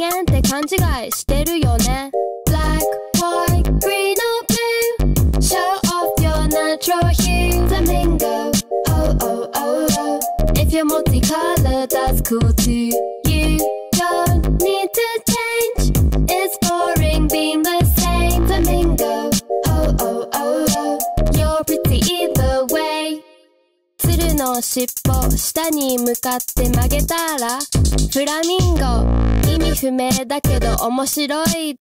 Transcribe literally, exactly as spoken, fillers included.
間って勘違いしてるよね。 Black, white, green or blue, show off your natural hue. Flamingo, oh oh oh oh, if you're multicolored that's cool too. You don't need to change, it's boring being the same. Flamingo, oh oh oh oh, you're pretty either way. 鶴の尻尾下に向かって曲げたらフラミンゴ、意味不明だけど面白いっ